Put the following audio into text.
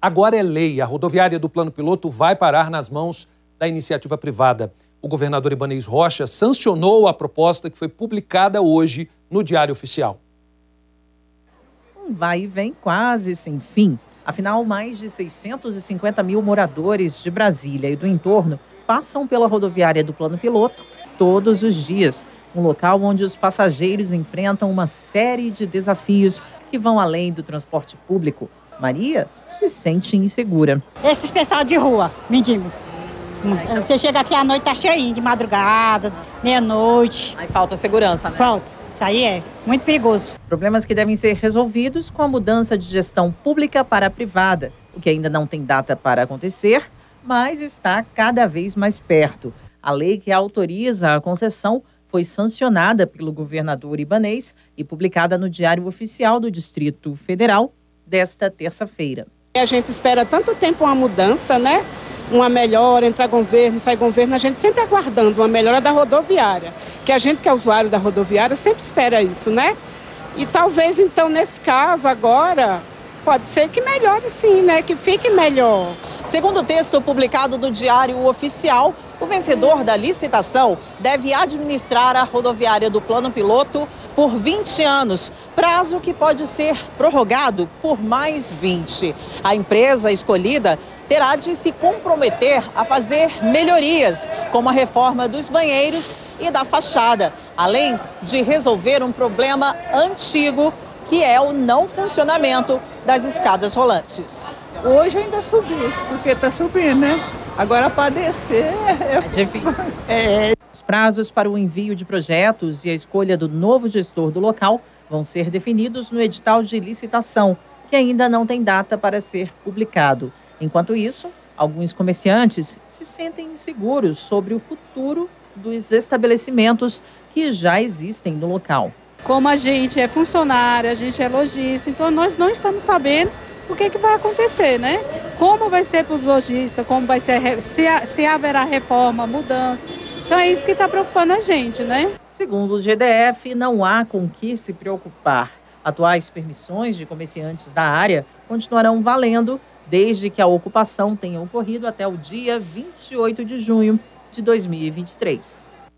Agora é lei. A rodoviária do Plano Piloto vai parar nas mãos da iniciativa privada. O governador Ibanez Rocha sancionou a proposta que foi publicada hoje no Diário Oficial. Um vai e vem quase sem fim. Afinal, mais de 650 mil moradores de Brasília e do entorno passam pela rodoviária do Plano Piloto todos os dias. Um local onde os passageiros enfrentam uma série de desafios que vão além do transporte público. Maria se sente insegura. Esses pessoal de rua, mendigo. Você chega aqui à noite, tá cheinho, de madrugada, meia-noite. Aí falta segurança, né? Falta. Isso aí é muito perigoso. Problemas que devem ser resolvidos com a mudança de gestão pública para a privada, o que ainda não tem data para acontecer, mas está cada vez mais perto. A lei que autoriza a concessão foi sancionada pelo governador Ibanez e publicada no Diário Oficial do Distrito Federal desta terça-feira. A gente espera tanto tempo uma mudança, né? Uma melhora, entrar governo, sair governo, a gente sempre aguardando uma melhora da rodoviária, que a gente que é usuário da rodoviária sempre espera isso, né? E talvez então nesse caso agora pode ser que melhore sim, né? Que fique melhor. Segundo o texto publicado no Diário Oficial, o vencedor da licitação deve administrar a rodoviária do Plano Piloto por 20 anos, prazo que pode ser prorrogado por mais 20. A empresa escolhida terá de se comprometer a fazer melhorias, como a reforma dos banheiros e da fachada, além de resolver um problema antigo, que é o não funcionamento das escadas rolantes. Hoje ainda subi, porque está subindo, né? Agora para descer é difícil. Os prazos para o envio de projetos e a escolha do novo gestor do local vão ser definidos no edital de licitação, que ainda não tem data para ser publicado. Enquanto isso, alguns comerciantes se sentem inseguros sobre o futuro dos estabelecimentos que já existem no local. Como a gente é funcionário, a gente é lojista, então nós não estamos sabendo o que vai acontecer, né? Como vai ser para os lojistas, como vai ser, se haverá reforma, mudança. Então é isso que está preocupando a gente, né? Segundo o GDF, não há com que se preocupar. Atuais permissões de comerciantes da área continuarão valendo desde que a ocupação tenha ocorrido até o dia 28 de junho de 2023.